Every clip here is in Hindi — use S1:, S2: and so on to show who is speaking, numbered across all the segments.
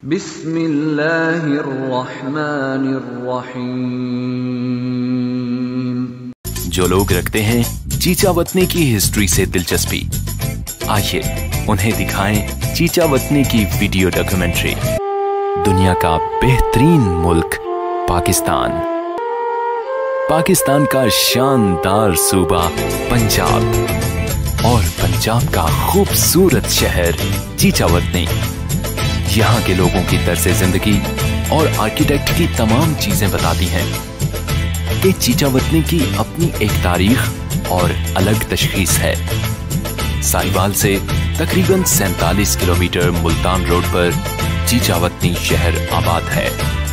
S1: बिस्मिल्लाहिर्रहमानिर्रहीम।
S2: जो लोग रखते हैं चीचावतनी की हिस्ट्री से दिलचस्पी, आइए उन्हें दिखाएं चीचावतनी की वीडियो डॉक्यूमेंट्री। दुनिया का बेहतरीन मुल्क पाकिस्तान का शानदार सूबा पंजाब और पंजाब का खूबसूरत शहर चीचावतनी। यहाँ के लोगों की तर्ज जिंदगी और आर्किटेक्ट की तमाम चीजें बताती हैं कि चीचावतनी की अपनी एक तारीख और अलग तशखीस है। साहिवाल से तकरीबन 47 किलोमीटर मुल्तान रोड पर चीचावतनी शहर आबाद है।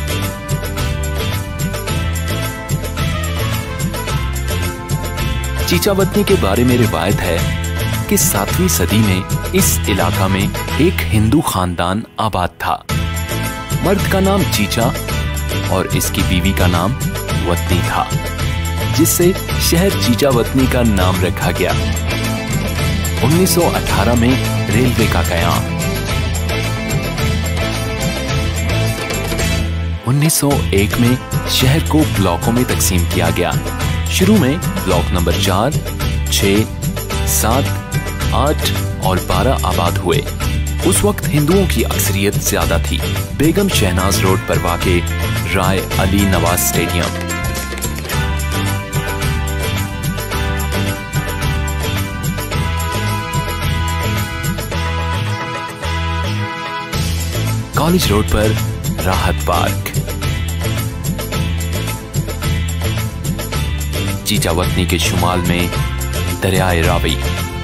S2: चीचावतनी के बारे में रिवायत है कि 7वीं सदी में इस इलाका में एक हिंदू खानदान आबाद था। मर्द का नाम चीचा और इसकी बीवी का नाम वतनी था, जिससे शहर चीचावतनी का नाम रखा गया। 1918 में रेलवे का कयाम। 1901 में शहर को ब्लॉकों में तकसीम किया गया। शुरू में ब्लॉक नंबर 4, 6, 7, 8 और 12 आबाद हुए। उस वक्त हिंदुओं की अक्सरियत ज्यादा थी। बेगम शहनाज रोड पर वाक़े Rai Ali Nawaz stadium, college road पर राहत पार्क, चीचावतनी के शुमाल में दरियाए रावी,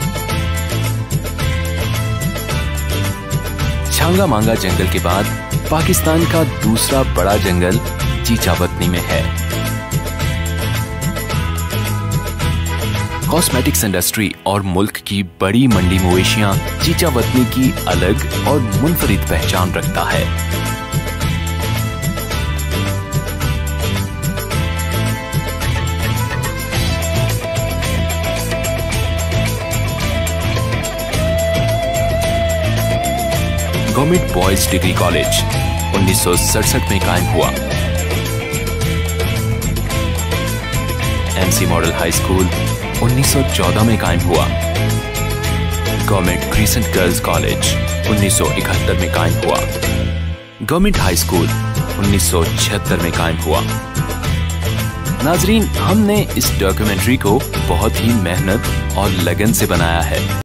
S2: छांगा मांगा जंगल के बाद पाकिस्तान का दूसरा बड़ा जंगल चीचावतनी में है। कॉस्मेटिक्स इंडस्ट्री और मुल्क की बड़ी मंडी मवेशियां चीचावतनी की अलग और मुनफरिद पहचान रखता है। गवर्नमेंट बॉयज डिग्री कॉलेज 1967 में कायम हुआ। एमसी मॉडल हाई स्कूल 1914 में कायम हुआ। गवर्नमेंट क्रिसेंट गर्ल्स कॉलेज 1971 में कायम हुआ। गवर्नमेंट हाई स्कूल 1976 में कायम हुआ। नाजरीन, हमने इस डॉक्यूमेंट्री को बहुत ही मेहनत और लगन से बनाया है।